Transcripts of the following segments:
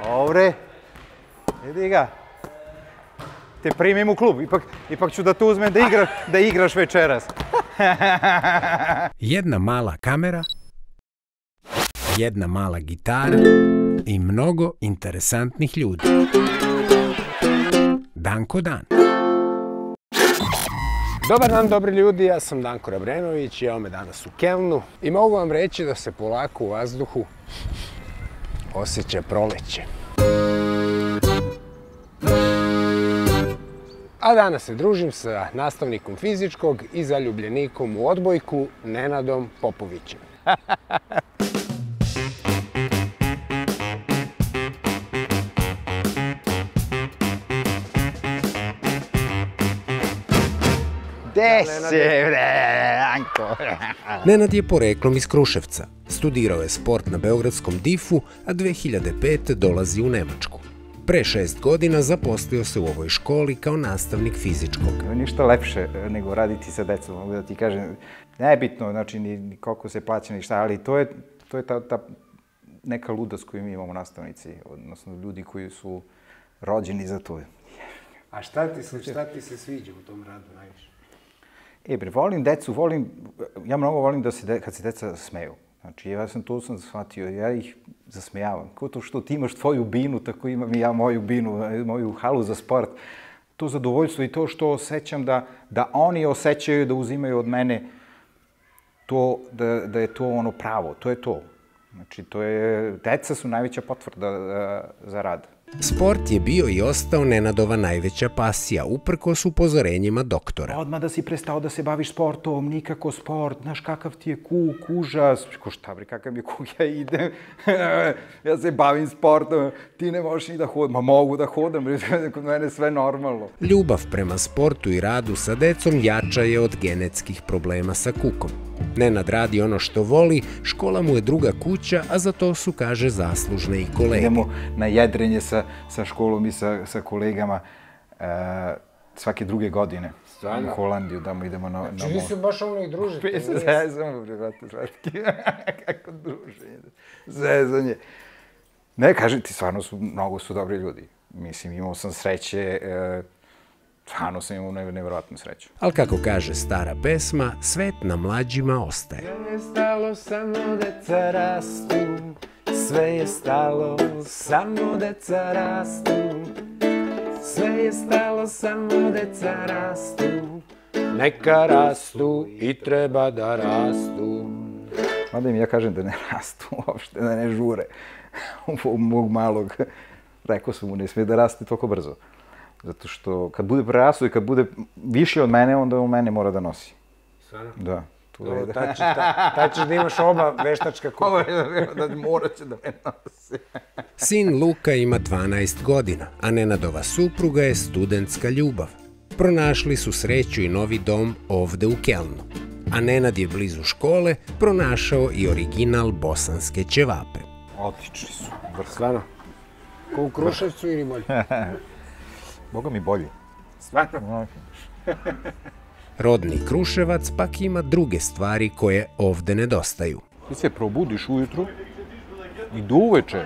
Dobre, vidi ga. Te primim u klub, ipak ću da te uzmem da igraš večeras. Jedna mala kamera, jedna mala gitara i mnogo interesantnih ljudi. Danko Dan. Dobar dan, dobri ljudi, ja sam Danko Rabrenović i evo me danas u Kelnu i mogu vam reći da se polako u vazduhu osjeća proleće. A danas se družim sa nastavnikom fizičkog i zaljubljenikom u odbojku Nenadom Popovićem. Gde si, bre, Anko? Nenad je poreklom iz Kruševca. Studirao je sport na beogradskom DIF-u, a 2005. dolazi u Nemačku. Pre 6 godina zaposlio se u ovoj školi kao nastavnik fizičkog. Ništa lepše nego raditi sa decom, mogu da ti kažem. Nebitno, znači, ni koliko se plaća, ni šta, ali to je ta neka ludost koju mi imamo nastavnici, odnosno ljudi koji su rođeni za to. A šta ti se sviđa u tom radu najviše? Volim decu, ja mnogo volim kad se deca smeju. Znači, ja sam shvatio, ja ih zasmejavam. Kao to što ti imaš tvoju binu, tako imam i ja moju binu, moju halu za sport. To zadovoljstvo i to što osjećam da oni osjećaju da uzimaju od mene to, da je to ono pravo, to je to. Znači, deca su najveća potvrda za rad. Sport je bio i ostao Nenadova najveća pasija, uprkos upozorenjima doktora. Odmah da si prestao da se baviš sportom, nikako sport, znaš kakav ti je užas. Šta bre, kakav je ja idem, ja se bavim sportom, ti ne možeš ni da hodam. Ma mogu da hodam, kod mene sve normalno. Ljubav prema sportu i radu sa decom jača je od genetskih problema sa kukom. Nenad radi ono što voli, škola mu je druga kuća, a za to su, kaže, zaslužne i kolege. Idemo na jedrenje sa školom i sa kolegama svake druge godine u Holandiju, da mu idemo na... Znači, vi se baš ono i družite? Zezamo, brate, kako druženje, zezanje. Ne, kažem ti, stvarno mnogo su dobri ljudi. Mislim, imao sam sreće, stvarno sam imao nevjerojatnu sreću. Ali kako kaže stara pesma, svet na mlađima ostaje. Sve je stalo, samo deca rastu. Sve je stalo, samo deca rastu. Sve je stalo, samo deca rastu. Neka rastu i treba da rastu. Mada im ja kažem da ne rastu uopšte, da ne žure. U mog malog, rekao sam mu, ne smije da raste toliko brzo. Zato što kad bude prerastu i kad bude više od mene, onda on mene mora da nosi. Stvarno? Da. Tad ćeš da imaš oba veštačka kupa. Morat će da me nosi. Sin Luka ima 12 godina, a Nenadova supruga je studentska ljubav. Pronašli su sreću i novi dom ovde u Kelnu. A Nenad je blizu škole pronašao i original bosanske ćevape. Odlični su. Stvarno? Ko u Kruševcu ili bolje? Boga mi bolje. Stvarno? Rodni Kruševac pak ima druge stvari koje ovde nedostaju. Ti se probudiš ujutru i do uveče.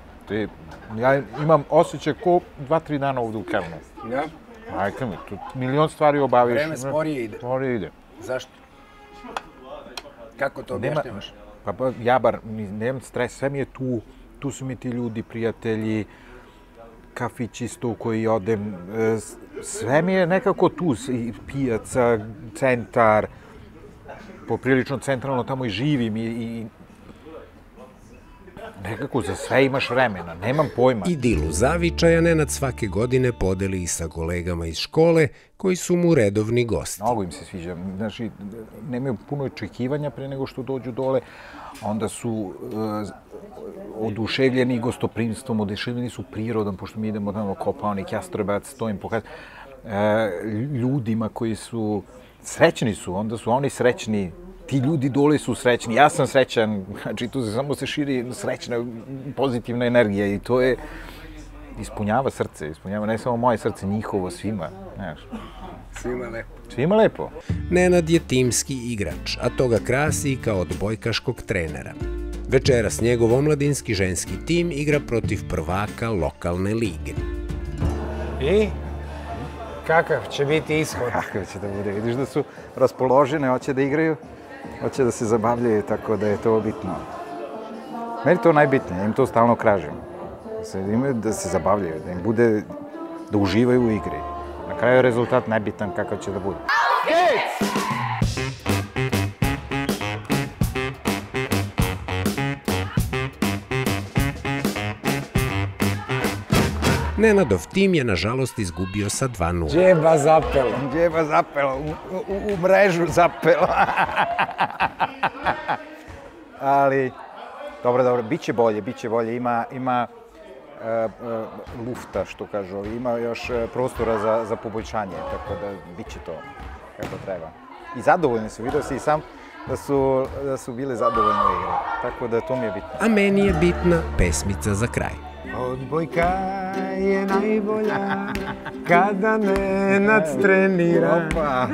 Ja imam osjećaj ko 2-3 dana ovde u Kelnu. Ja? Majka mi, tu milion stvari obaviš. Vreme sporije ide. Sporije ide. Zašto? Kako to objašnjavaš? Pa ja bar nemam stres, sve mi je tu. Tu su mi ti ljudi, prijatelji, kafić isto u koji odem. Sve mi je nekako tu, pijaca, centar, poprilično centralno tamo i živim i nekako za sve imaš vremena, nemam pojma. Idilu zavičaja Nenad svake godine podeli i sa kolegama iz škole koji su mu redovni gosti. Mnogo im se sviđa, znači nemaju puno očekivanja pre nego što dođu dole, onda su oduševljeni gostoprimstvom, oduševljeni su prirodom, pošto mi idemo tamo Kopaonik, Jastrebac, stojim pokazati ljudima koji su srećni su, onda su oni srećni, ti ljudi dole su srećni, ja sam srećan, znači tu samo se širi srećna, pozitivna energija i to je, ispunjava srce, ispunjava ne samo moje srce, njihovo, svima, znaš. Svima lepo. Svima lepo. Nenad je timski igrač, a to ga krasi i kao odbojkaškog trenera. Večeras njegov omladinski ženski tim igra protiv prvaka lokalne lige. I? Kakav će biti ishod? Kakav će da bude? Vidiš da su raspoložene, hoće da igraju, hoće da se zabavljaju, tako da je to bitno. Meni to najbitnije, ja im to stalno kažem. Da se zabavljaju, da im bude, da uživaju u igri. Na kraju je rezultat najbitan kakav će da bude. Nenadov tim je nažalost izgubio sa 2:0. Džeba zapelo. Džeba zapelo, u mrežu zapelo. Ali, dobro, bit će bolje. Ima lufta, što kažu, ima još prostora za poboljšanje, tako da bit će to kako treba. I zadovoljni su, vidio si i sam da su bili zadovoljni u igri, tako da to mi je bitno. A meni je bitna pesmica za kraj. Odbojka je najbolja kada Nenad trenira. Opa!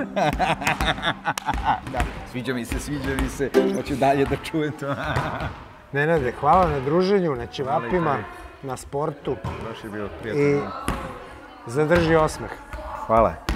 Sviđa mi se, hoću dalje da čujem to. Nenade, hvala na druženju, na ćevapima, na sportu. Baš je bio prijatno. I zadrži osmeh. Hvala.